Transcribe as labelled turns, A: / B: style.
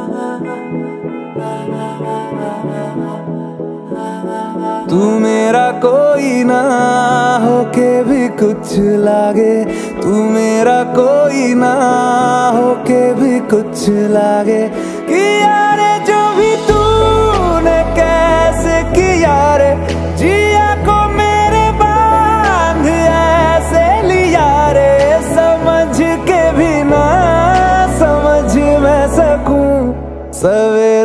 A: तू मेरा कोई ना होके भी कुछ लागे, तू मेरा कोई ना होके भी कुछ लागे। कि यारे जो भी तूने कैसे किया रे, जिया को मेरे बांध ऐसे लिया रे। समझ के भी ना समझ मैं सकूं सवेरे